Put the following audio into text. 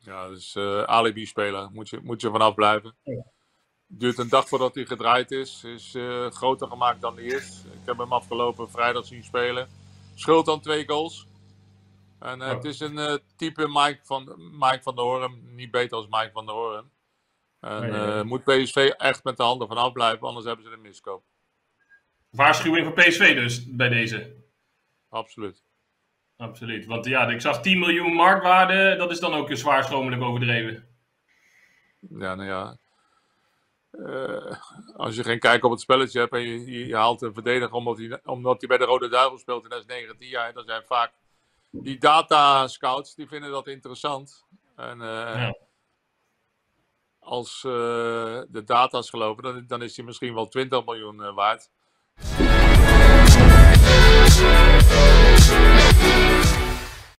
Ja, dus alibi-speler. Moet je vanaf blijven. Ja. Duurt een dag voordat hij gedraaid is. Is groter gemaakt dan hij is. Ik heb hem afgelopen vrijdag zien spelen. Schuld aan 2 goals. En het is een type Mike van der Hoorn. Niet beter als Mike van der Hoorn. En moet PSV echt met de handen vanaf blijven. Anders hebben ze een miskoop. Waarschuwing voor PSV dus bij deze. Absoluut. Absoluut. Want ja, ik zag 10 miljoen marktwaarde. Dat is dan ook zwaar schromelijk overdreven. Ja, nou ja. Als je geen kijk op het spelletje hebt en je haalt een verdediger omdat hij bij de Rode Duivel speelt in 2019, ja, dan zijn vaak die data scouts die vinden dat interessant. En als de data's geloven, dan is hij misschien wel 20 miljoen waard.